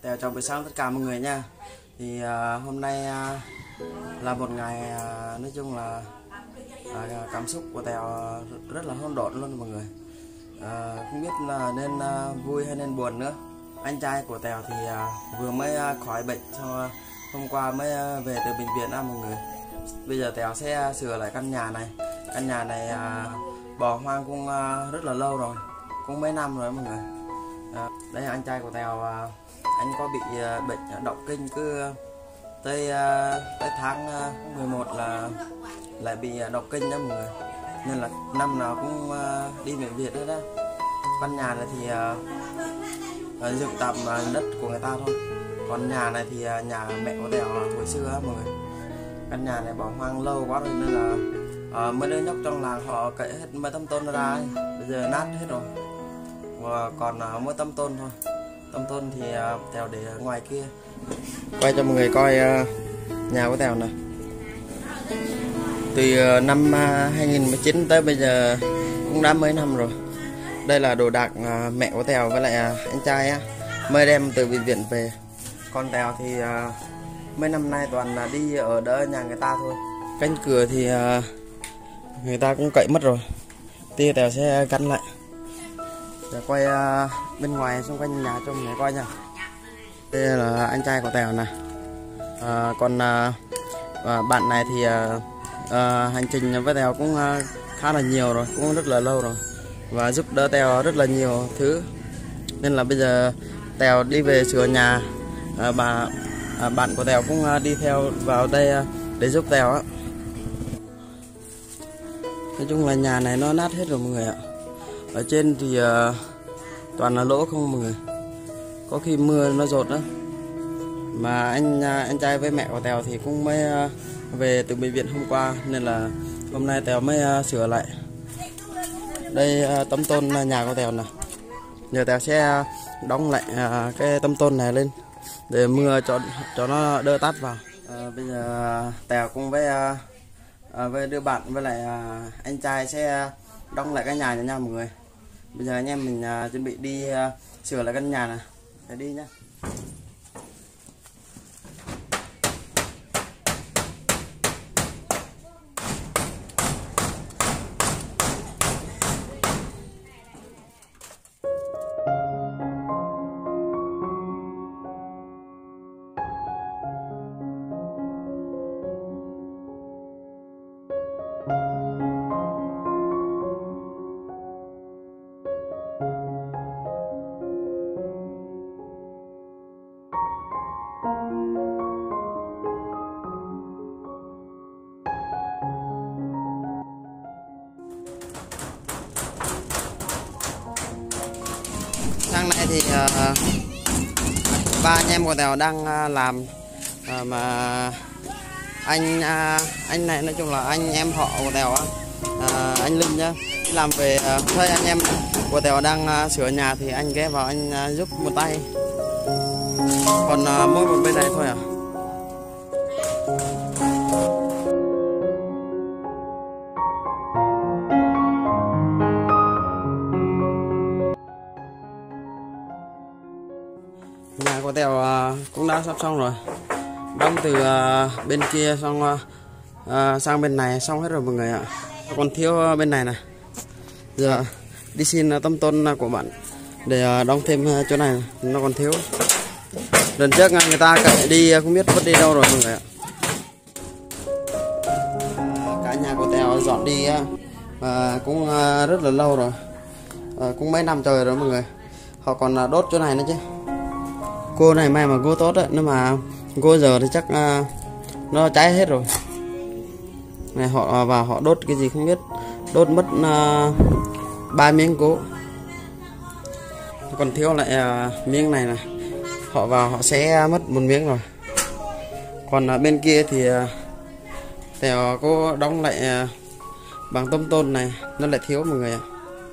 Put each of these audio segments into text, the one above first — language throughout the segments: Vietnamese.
Tèo chào buổi sáng tất cả mọi người nha. Thì hôm nay là một ngày nói chung là cảm xúc của Tèo rất là hỗn độn luôn mọi người. Không biết là nên vui hay nên buồn nữa. Anh trai của Tèo thì vừa mới khỏi bệnh, sau hôm qua mới về từ bệnh viện mọi người. Bây giờ Tèo sẽ sửa lại căn nhà này. Căn nhà này bỏ hoang cũng rất là lâu rồi, cũng mấy năm rồi mọi người. Đây là anh trai của Tèo, anh có bị bệnh động kinh, cứ tới tháng 11 là lại bị động kinh đó mọi người, nên là năm nào cũng đi bệnh viện hết đó. Căn nhà này thì dựng tạm đất của người ta thôi, còn nhà này thì nhà mẹ của Tèo hồi xưa đó, mọi người. Căn nhà này bỏ hoang lâu quá rồi nên là mấy đứa nhóc trong làng họ cậy hết mấy tấm tôn ra ấy. Bây giờ nát hết rồi, và còn mỗi tấm tôn thôi. Tấm tôn thì Tèo để ở ngoài kia. Quay cho mọi người coi nhà của Tèo này. Từ năm 2019 tới bây giờ cũng đã mấy năm rồi. Đây là đồ đạc mẹ của Tèo với lại anh trai á, mới đem từ bệnh viện về. Con Tèo thì mấy năm nay toàn là đi ở đỡ nhà người ta thôi. Cánh cửa thì người ta cũng cậy mất rồi, tí Tèo sẽ gắn lại. Để quay bên ngoài xung quanh nhà cho mọi người coi nha. Đây là anh trai của Tèo này. Còn bạn này thì hành trình với Tèo cũng khá là nhiều rồi, cũng rất là lâu rồi, và giúp đỡ Tèo rất là nhiều thứ. Nên là bây giờ Tèo đi về sửa nhà, bạn của Tèo cũng đi theo vào đây để giúp Tèo á. Nói chung là nhà này nó nát hết rồi mọi người ạ. Ở trên thì toàn là lỗ không mọi người, có khi mưa nó dột đó. Mà anh trai với mẹ của Tèo thì cũng mới về từ bệnh viện hôm qua, nên là hôm nay Tèo mới sửa lại. Đây tấm tôn nhà của Tèo nè. Giờ Tèo sẽ đóng lại cái tấm tôn này lên để mưa cho nó đỡ tát vào. Bây giờ Tèo cùng với đứa bạn với lại anh trai sẽ đóng lại cái nhà này nha mọi người. Bây giờ anh em mình chuẩn bị đi sửa lại căn nhà này để đi nhá. Sáng nay thì ba anh em của Tèo đang làm, mà anh này nói chung là anh em họ của Tèo á, anh Linh nhá, làm về thuê anh em của Tèo đang sửa nhà thì anh ghé vào anh giúp một tay, còn mỗi một bên này thôi à. Nhà của Tèo cũng đã sắp xong rồi, đóng từ bên kia xong sang bên này xong hết rồi mọi người ạ. Còn thiếu bên này này. Giờ đi xin tấm tôn của bạn để đóng thêm chỗ này, nó còn thiếu. Lần trước người ta cậy đi không biết vứt đi đâu rồi mọi người ạ. Cả nhà của Tèo dọn đi cũng rất là lâu rồi, cũng mấy năm trời rồi mọi người. Họ còn đốt chỗ này nữa chứ. Cô này may mà cô tốt đấy, nhưng mà cô giờ thì chắc nó cháy hết rồi. Này họ vào họ đốt cái gì không biết, đốt mất 3 miếng gỗ, còn thiếu lại miếng này này. Họ vào họ sẽ mất một miếng rồi. Còn bên kia thì Tèo cô đóng lại bằng tấm tôn này, nó lại thiếu mọi người ạ.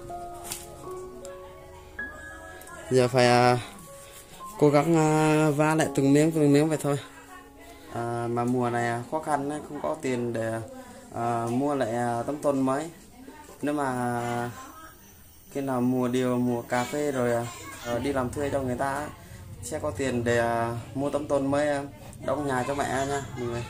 Giờ phải cố gắng vá lại từng miếng vậy thôi. Mà mùa này khó khăn ấy, không có tiền để mua lại tấm tôn mới. Nếu mà khi nào mùa điều, mùa cà phê rồi đi làm thuê cho người ta ấy, sẽ có tiền để mua tấm tôn mới đóng nhà cho mẹ nha mọi người.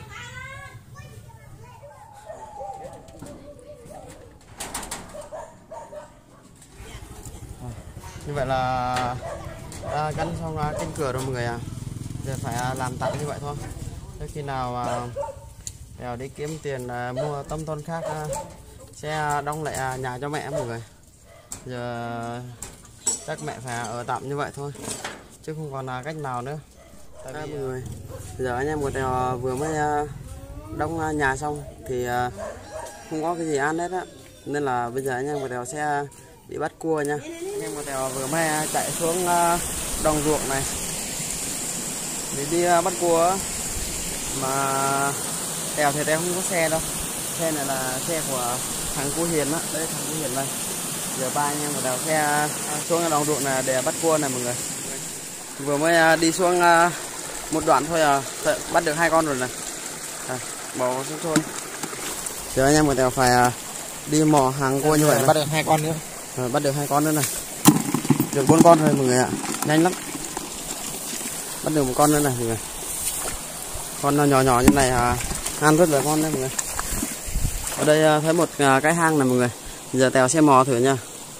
Như vậy là đã gắn xong cánh cửa rồi mọi người giờ phải làm tạm như vậy thôi. Tới khi nào Tèo đi kiếm tiền mua tấm tôn khác sẽ đóng lại nhà cho mẹ mọi người. Giờ chắc mẹ phải ở tạm như vậy thôi chứ không còn cách nào nữa. Tại vì mọi người giờ anh em của Tèo vừa mới đóng nhà xong thì không có cái gì ăn hết á, nên là bây giờ anh em của Tèo sẽ đi bắt cua nha. Anh em của Tèo vừa mới chạy xuống đồng ruộng này để đi bắt cua mà Tèo thì Tèo không có xe đâu, xe này là xe của thằng Cô Hiền á, đây thằng Cô Hiền đây. Giờ ba anh em của Tèo xe xuống đồng ruộng này để bắt cua này mọi người. Vừa mới đi xuống một đoạn thôi bắt được 2 con rồi này, bỏ xuống thôi. Giờ anh em của Tèo phải đi mò hàng cua như vậy. Bắt được 2 con nữa. Bắt được 2 con nữa này, được 4 con thôi mọi người ạ, nhanh lắm. Bắt được 1 con nữa này mọi người. Con nó nhỏ nhỏ như này ăn rất là ngon đấy mọi người. Ở đây thấy một cái hang này mọi người. Giờ Tèo sẽ mò thử nha.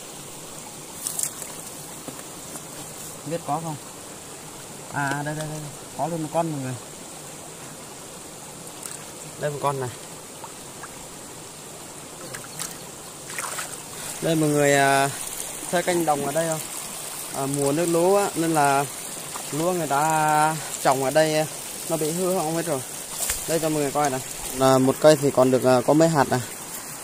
Biết có không? Đây có luôn 1 con mọi người. Đây 1 con này. Đây mọi người thấy canh đồng ở đây không? Mùa nước lúa á, nên là lúa người ta trồng ở đây nó bị hư hỏng hết rồi. Đây cho mọi người coi này. Một cây thì còn được có mấy hạt này.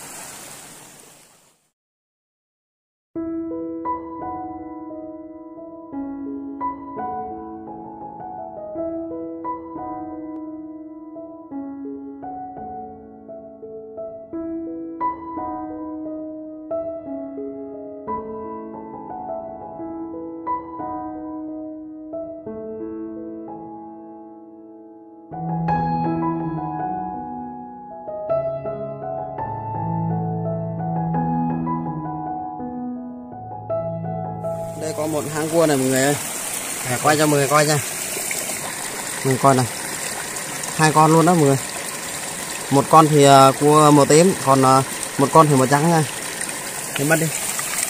Đây có một hang cua này mọi người ơi. Quay cho mọi người coi nha. Mọi người coi này. 2 con luôn đó mọi người. 1 con thì cua màu tím, còn 1 con thì màu trắng nha. Để bắt đi.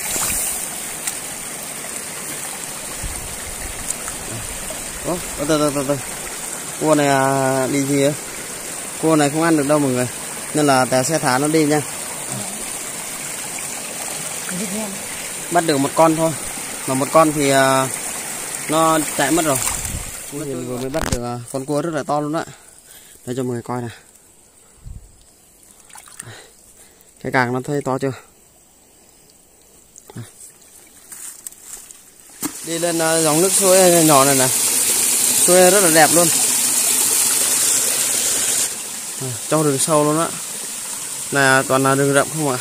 Từ. Cua này đi gì á? Cua này không ăn được đâu mọi người. Nên là Tèo sẽ thả nó đi nha. Bắt được 1 con thôi. Mà 1 con thì nó chạy mất rồi. Vừa mới bắt được con cua rất là to luôn á. Đây cho mọi người coi này. Cái càng nó thấy to chưa? Đi lên dòng nước suối nhỏ này nè. Suối rất là đẹp luôn. Trong rừng sâu luôn á. Này toàn là rừng rậm không ạ.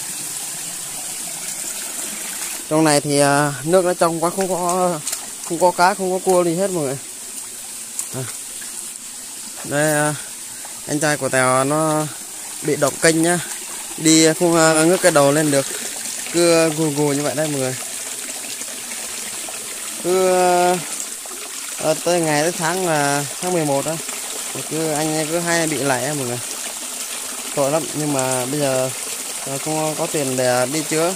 Trong này thì nước nó trong quá, không có cá, không có cua gì hết mọi người. Đây anh trai của Tèo nó bị động kênh nhá, đi không ngước cái đầu lên được, cứ gù như vậy đây mọi người. Cứ tới ngày tới tháng là tháng 11 đó, anh cứ hay bị lại mọi người, tội lắm. Nhưng mà bây giờ không có tiền để đi chữa.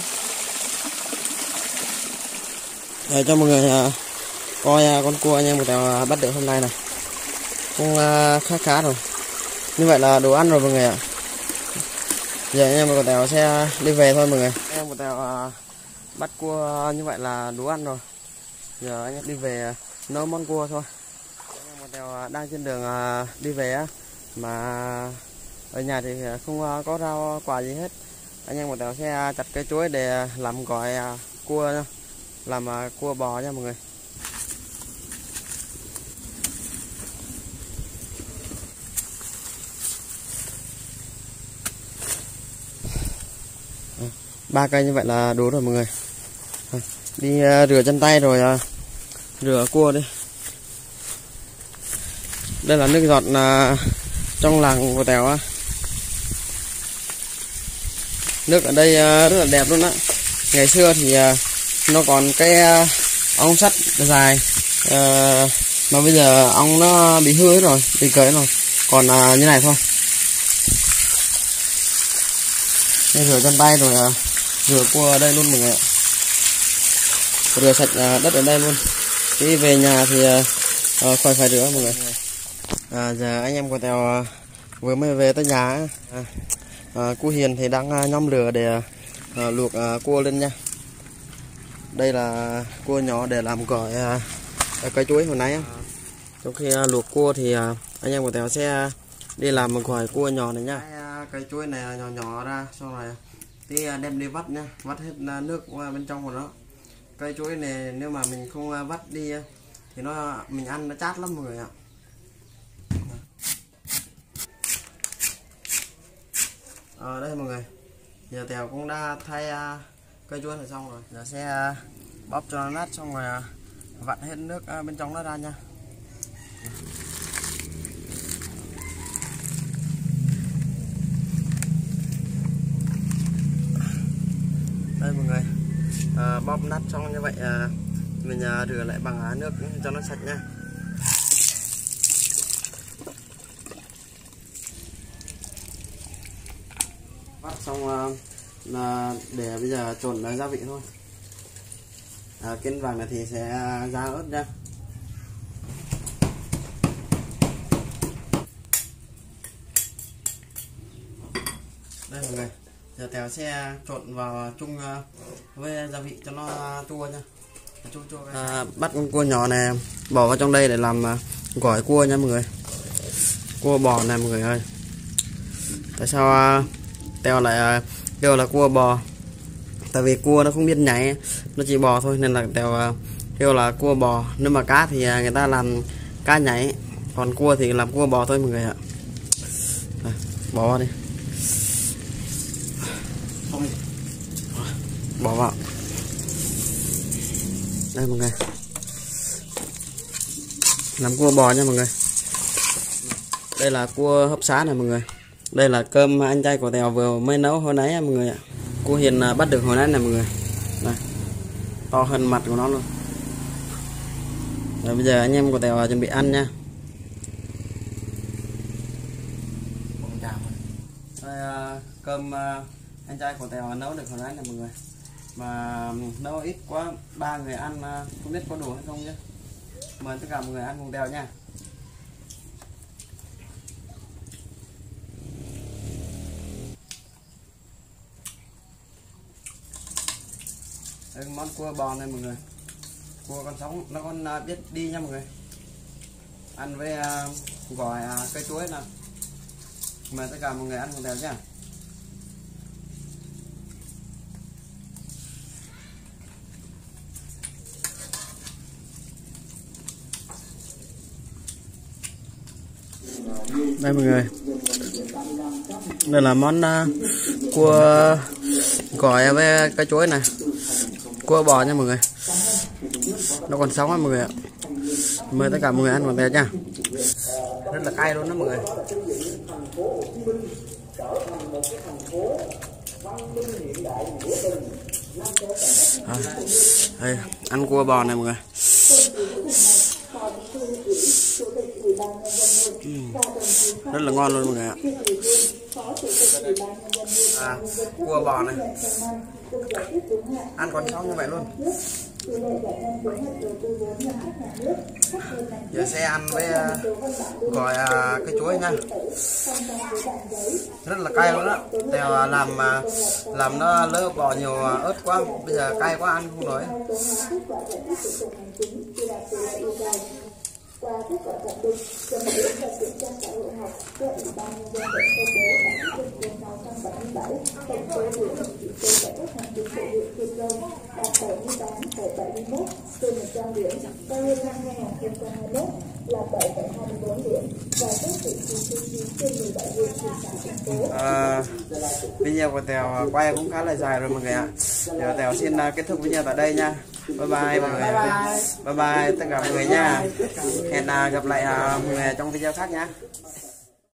Để cho mọi người coi con cua anh em của Tèo bắt được hôm nay này, cũng khá rồi. Như vậy là đồ ăn rồi mọi người ạ. Giờ anh em của Tèo sẽ đi về thôi mọi người. Anh em của Tèo bắt cua như vậy là đủ ăn rồi. Giờ anh em đi về nấu món cua thôi. Anh em của Tèo đang trên đường đi về á, mà ở nhà thì không có rau quả gì hết. Anh em của Tèo sẽ chặt cây chuối để làm gỏi cua nha, làm cua bò nha mọi người. Ba cây như vậy là đủ rồi mọi người. Đi rửa chân tay rồi rửa cua đi. Đây là nước giọt trong làng của Tèo á. Nước ở đây rất là đẹp luôn á. Ngày xưa thì nó còn cái ống sắt dài, Mà bây giờ ong nó bị hư hết rồi, bị cởi rồi, còn như này thôi. Đây rửa chân tay rồi rửa cua ở đây luôn mọi người ạ, rửa sạch đất ở đây luôn. Khi về nhà thì khỏi phải rửa mọi người. Giờ anh em của Tèo vừa mới về tới nhà. Cô Hiền thì đang nhóm lửa để luộc cua lên nha. Đây là cua nhỏ để làm gỏi cây chuối hồi nãy. Trong khi luộc cua thì anh em của Tèo sẽ đi làm một gỏi cua nhỏ này nha. Cây chuối này nhỏ nhỏ ra, xong rồi tí đem đi vắt nha, vắt hết nước bên trong của nó. Cây chuối này nếu mà mình không vắt đi thì mình ăn nó chát lắm mọi người ạ. Đây mọi người, giờ Tèo cũng đã thay cây chuối này xong rồi, giờ sẽ bóp cho nó nát xong rồi vặn hết nước bên trong nó ra nha. Đây mọi người, bóp nát xong như vậy mình rửa lại bằng nước cho nó sạch nha. Vắt xong là để bây giờ trộn gia vị thôi. Cái vàng này thì sẽ ra ớt nha. Đây mọi người, giờ Tèo sẽ trộn vào chung với gia vị cho nó chua nha. Bắt con cua nhỏ này bỏ vào trong đây để làm gỏi cua nha mọi người. Cua bò này mọi người ơi. Tại sao Tèo lại kêu là cua bò? Tại vì cua nó không biết nhảy, nó chỉ bò thôi, nên là Tèo kêu là cua bò. Nếu mà cá thì người ta làm cá nhảy, còn cua thì làm cua bò thôi mọi người ạ. Bỏ đi, bỏ vào đây mọi người, làm cua bò nha mọi người. Đây là cua hấp xá này mọi người. Đây là cơm anh trai của Tèo vừa mới nấu hồi nãy mọi người ạ. Cô Hiền bắt được hồi nãy này mọi người. Đây, to hơn mặt của nó luôn. Rồi bây giờ anh em của Tèo chuẩn bị ăn nha. Đây, cơm anh trai của Tèo nấu được hồi nãy này mọi người. Mà nấu ít quá, 3 người ăn không biết có đủ hay không nhé. Mời tất cả mọi người ăn cùng Tèo nha. Đây, món cua bò này mọi người. Cua con sống nó còn biết đi nha mọi người. Ăn với gỏi cây chuối nào. Mời tất cả mọi người ăn cùng Tèo nha. Đây mọi người, đây là món cua gỏi với cây chuối này, cua bò nha mọi người, nó còn sống á mọi người ạ. Mời tất cả mọi người ăn cùng Tèo nha. Rất là cay luôn đó mọi người. Đây, ăn cua bò này mọi người. Rất là ngon luôn mọi người ạ. Cua bò này ăn còn sống như vậy luôn. Giờ sẽ ăn với gỏi cây chuối nha. Rất là cay luôn đó. Tèo làm nó lỡ bỏ nhiều ớt quá, bây giờ cay quá ăn không nổi. Qua kết quả thẩm định cho một đến và kiểm tra xã hội học do Ủy ban nhân dân tỉnh công bố tại quyết định 677 tổng số điểm chỉ tiêu cải cách hành chính của huyện Kim Long đạt 78,71 trên 100 điểm, cao hơn năm 2021 là 7,24 điểm và xếp vị trí thứ 9 trên 17 huyện thị xã thành phố. Video của Tèo quay cũng khá là dài rồi mọi người ạ. Giờ Tèo xin kết thúc video tại đây nha. Bye bye mọi người. Bye bye tất cả mọi người nha. Hẹn gặp lại mọi người trong video khác nha.